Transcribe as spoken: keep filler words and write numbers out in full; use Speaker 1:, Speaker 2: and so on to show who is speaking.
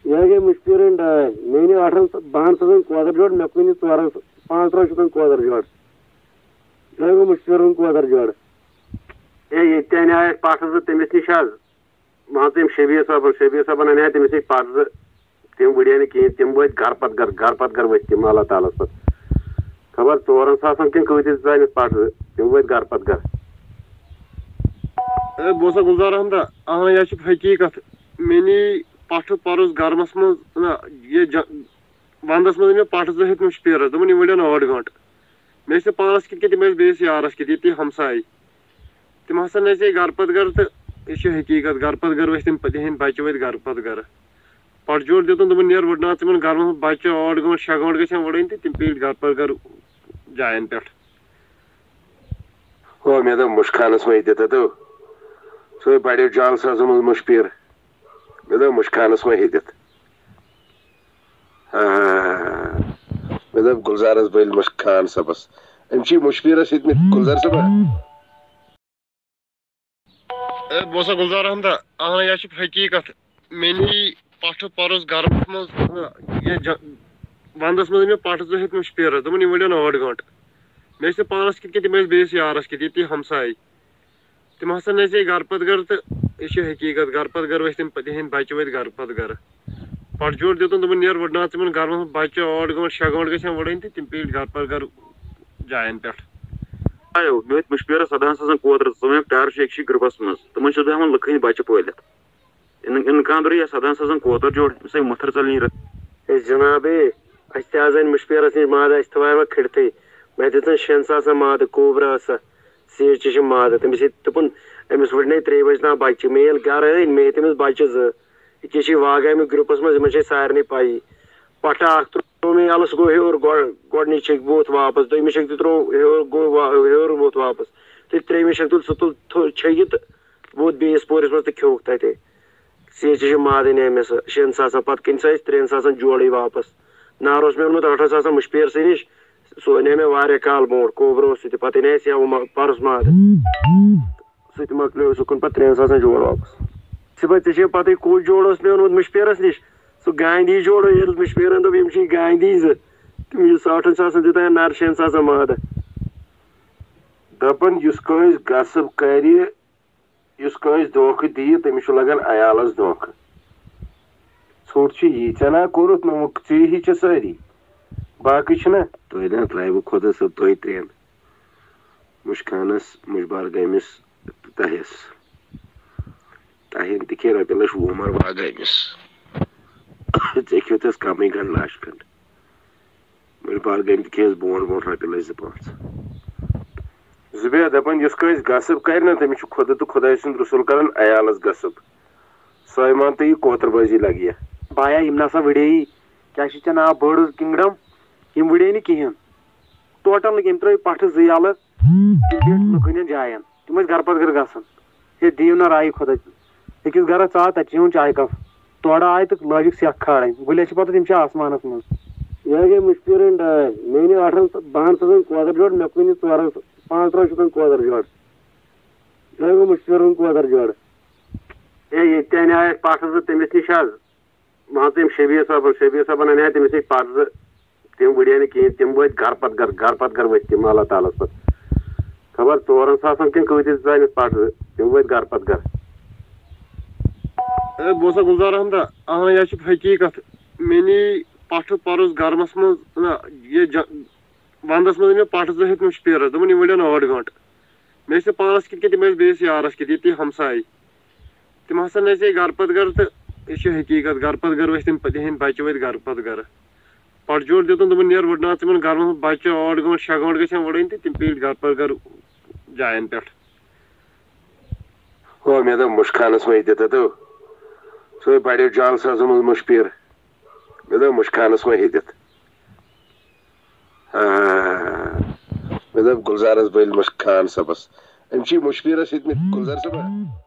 Speaker 1: یہ گئی مشپیرن ڈاے میری آٹھن بہن سن کوتر جوڑ مے کن ژورن پانچ ترہ شتن کوتر جوڑ یہ گو مشپیرن کوتر جوڑ اے یہ انے پٹ زٕ تٔمِس نِش حظ مان ژٕ یِم شبیٖر صٲبن شبیٖر صٲبن انے تٔمِس نِش پٹ زٕ تِم وٕڑے نہٕ کِہیٖنۍ تِم وٲتۍ گرٕ پتہٕ گرٕ گرٕ پتہٕ گرٕ ؤتھۍ تِم اللہ تعالیٰ ہس پتہٕ خبر ژورن ساسن کِنہٕ کۭتِس زٲنِس پٹ زٕ تِم ؤتھۍ گرٕ پتہٕ گرٕ اے بہٕ اوسا گُلزار احمدا اہن یہ چھِ حقیٖقت مےٚ نی پٹھٕ پرُس گرمس منٛز نہ یہِ ونٛدس منٛز مےٚ پٹھ زٕ ہیٚتۍ مُشپیرس دوٚپُن یِم ؤڑن ٲٹھ گٲنٛٹہٕ مےٚ ٲسۍ نہٕ پانس کِتھ کٔنۍ تِم ٲسۍ بیٚیِس یارس کِتھ ییٚتی ہمساے تِم ہسا نژے گرٕ پتہٕ گرٕ تہٕ یہِ چھِ حقیٖقت گرٕ پتہٕ گرٕ ؤتھۍ تِم تِہنٛدۍ بچہِ ؤتھۍ گرٕ پتہٕ گرٕ پٹھ جوڑ دِتُن دوٚپُن نیر وٕڑناو ژٕ یِمن گرمس منٛز بچہِ ٲٹھ گٲنٛٹہٕ شےٚ گٲنٛٹہٕ گژھن وٕڑٕنۍ تہٕ تِم پیٖٹۍ گرٕ پتہٕ گرٕ جاین پٮ۪ٹھ
Speaker 2: ہو مےٚ دوٚپ مُشخانس وٲتِتھ تہٕ سُے بڑیو جال سازو منٛز مُشپیر مےٚ دوٚپ مُشخانس وۄنۍ ہیٚتِتھ مےٚ دوٚپ گُلزارس بٔلۍ مُشخان صٲبس أمۍ چھِ مُشپیرس ہیٚتمٕتۍ گُلزار صٲبا
Speaker 1: اے بہٕ اوسا گُلزار احمدا اہن یہ چھِ حقیٖقت مےٚ نی پٹھٕ پرُس گرمس منٛز یہِ ونٛدس منٛز مےٚ پٹھ زٕ ہیٚتۍ مُشپیرس دوٚپُن یِم ؤڑن ٲٹھ گٲنٛٹہٕ مےٚ ٲسۍ نہٕ پانس کِتھ کٔنۍ تِم ٲسۍ بیٚیِس یارس کِتھ ییٚتی ہمساے تِم ہسا نژے گرٕ پتہٕ گرٕ تہٕ یہِ چھِ حقیٖقت گرٕ پتہٕ گرٕ ؤتھۍ تِم تِہنٛدۍ بچہِ ؤتھۍ گرٕ پتہٕ گرٕ پٹھ جوڑ دِتُن دوٚپُن نیر وٕڑناو ژٕ یِمن گرمس منٛز بچہِ ٲٹھ گٲنٛٹہٕ شےٚ گٲنٛٹہٕ گژھن وٕڑٕنۍ تہٕ تِم پیٖٹۍ گرٕ پتہٕ گرٕ جاین پٮ۪ٹھ
Speaker 3: مےٚ ٲسۍ مُشپیرس سدہن ساسن کوتر ژٕ ونکھ ٹارشہِ أکسٕے گرُپس منٛز تِمن چھُس بہٕ ہٮ۪وان لُکہٕ ہٕنٛدۍ بچہِ پٲلِتھ اِن خانٛدرٕے سدہن ساسن کوتر جوڑ ییٚمہِ سۭتۍ مٔتھٕر ژلنی
Speaker 1: ہے جناب اے اَسہِ تہِ حظ أنۍ مُشپیرس نِش ماز اَسہِ تھوٚوے وۄنۍ کھٔڑتھٕے مےٚ دِژٕن شٮ۪ن ساسن مادٕ کوبرا ٲس سۄ سی ایچ چھِ مادٕ تٔمِس ہے دوٚپُن أمِس وٕڑنے ترٛیٚیہِ بجہِ تام بچہِ مےٚ ییٚلہِ گرٕ أنۍ مےٚ ہیٚتۍ أمِس بچہِ زٕ ییٚکیٛاہ چھِ واگامہِ گرُپس منٛز یِمن چھِ سارنٕے پَیی پٹھٕ اکھ ترٛوو مےٚ یَلہٕ سُہ گوٚو ہیوٚر گۄڈنِچ چھٔکۍ ووٚتھ واپس دوٚیمہِ چھٔکۍ تہِ ترٛوو ہیوٚر گوٚو ہیوٚر ووٚتھ واپس تہٕ ترٛیٚیمہِ چھٔکۍ تُل سُہ تُل چھٔکِتھ تہٕ ووٚتھ بیٚیِس پورِس منٛز تہٕ کھیوٚوُکھ تَتے سی ایچ چھِ مادٕ أنۍ مےٚ سۄ شٮ۪ن ساسن پتہٕ کِنۍ سۄ أسۍ ترٛٮ۪ن ساسن جوڑٕے واپس نار اوس مےٚ اوٚنمُت ٲٹھن ساسن مُشپیرسٕے نِش سُہ انے مےٚ واریاہ کال برونٛٹھ کوبرا اوس سُہ تہِ پتہٕ انے اَسہِ یَوٕ پرُس مادٕ سُہ تہِ مۄکلیو سُہ کُن پتہٕ ترٛٮ۪ن ساسن جوڑ واپس صبحٲے ژےٚ چھے پتہٕ کُس جوڑ اوس مےٚ اوٚنمُت مُشپیرس نِش سُہ گاندھی جوڑ ییٚلہِ مُشپیرن دوٚپ یِم چھِ گاندھی زٕ تِم یُس ٲٹھن ساسن دِتاے نر شٮ۪ن ساسن مادٕ
Speaker 2: دپان یُس کٲنٛسہِ غصب کرِ یُس کٲنٛسہِ دھوکہٕ دِیہِ تٔمِس چھُ لگان عیالس دھوکہٕ ژھوٚٹ چھُ یی ژےٚ نا کوٚرُتھ نہٕ ژےٚ ہی چھِ سٲری باقٕے چھُنا
Speaker 1: تۄہہِ نا ترٛایوٕ خۄدا صٲب تۄہہِ ترٛٮ۪ن
Speaker 2: مُشخانس مُشبار گٲمِس تہٕ تہس تہنٛدۍ تہِ کھے رۄپیہِ لچھ وُہ مربع گٲمِس ژےٚ کھیوٚتھس کمٕے گنٛڈ لچھ کھنٛڈ مُشبار گٲمۍ تہِ کھیٚیس برونٛٹھ برونٛٹھ رۄپیہِ لچھ زٕ پانٛژھ زُبیر دپان یُس کٲنٛسہِ غصب کرِ نا تٔمِس چھُ خۄدا تہٕ خۄداے سُنٛد رسوٗل کران عیالس غصب سۄے مان تہٕ یہِ کوتر بٲزی لگہِ
Speaker 1: بایا یِم نسا وٕڑییی کیٛاہ چھُ ژےٚ ناو بٔڑ کنگڈم یِم وٕڑے نہٕ کِہینۍ ٹوٹل نہٕ أمۍ ترٛٲے پٹھٕ زٕ یَلہٕ تِم بیٖٹھۍ لُکہٕ ہٕنٛدٮ۪ن جاین تِم ٲسۍ گرٕ پتہٕ گرٕ گژھان ہے دِیِو نا رایہِ خۄدا أکِس گرس ژاو تتہِ چیوٚن چاے کپ تورٕ آے تہٕ لٲجِکھ سٮ۪کھ کھالٕنۍ گُلٮ۪س چھِ پتہٕ تِم چھِ آسمانس منٛز یہ گٔے مُشپیرن ڈاے میٛٲنی ٲٹھن بہن ساسن کوتر جوڑ مےٚ کُنہِ ژورن پانٛژھ ترٕٛہ شتن کوتر جوڑ یہ گوٚو مُشپیرن کوتر جوڑ اے ییٚتہِ تہِ انے اَسہِ پٹھ زٕ تٔمِس نِش حظ مان ژٕ یِم شبیٖر صٲبن شبیٖر صٲبن انے تٔمِس نِش پٹھ زٕ تِم وٕڑے نہٕ کِہینۍ تِم وٲتۍ گرٕ پتہٕ گرٕ گرٕ پتہٕ گرٕ ؤتھۍ تِم اللہ تعالیٰ ہس پتہٕ خبر ژورن ساسن کِنہٕ کۭتِس زٲنِس پٹھ زٕ تِم ؤتھۍ گرٕ پتہٕ گرٕ اے بہٕ اوسا گُلزار احمدا اہن یہ چھِ حقیٖقت مےٚ نی پٹھٕ پرُس گرمس منٛز نہ یہِ ونٛدس منٛز مےٚ پٹھ زٕ ہیٚتۍ مُشپیرس دوٚپُن یِم ؤڑن ٲٹھ گٲنٛٹہٕ مےٚ ٲسۍ نہٕ پانس کِتھ کٔنۍ تِم ٲسۍ بیٚیِس یارس کِتھ ییٚتی ہمساے تِم ہسا نژے گرٕ پتہٕ گرٕ تہٕ یہِ چھِ حقیٖقت گرٕ پتہٕ گرٕ ؤتھۍ تِم تِہنٛدۍ بچہِ ؤتھۍ گرٕ پتہٕ گرٕ پٹھ جوڑ دِتُن دوٚپُن نیر وٕڑناو ژٕ یِمن گرمس منٛز بچہِ ٲٹھ گٲنٛٹہٕ شےٚ گٲنٛٹہٕ گژھن وٕڑٕنۍ تہٕ تِم پیٖٹۍ گرٕ پتہٕ گرٕ جاین پٮ۪ٹھ
Speaker 2: ہو مےٚ دوٚپ مُشخانس وٲتِتھ تہٕ سُے بڑیو جال سازو منٛز مُشپیر مےٚ دوٚپ مُشخانس وۄنۍ ہیٚتِتھ مےٚ دوٚپ گُلزارس بٔلۍ مُشخان صٲبس أمۍ چھِ مُشپیرس ہیٚتمٕتۍ گُلزار صٲبا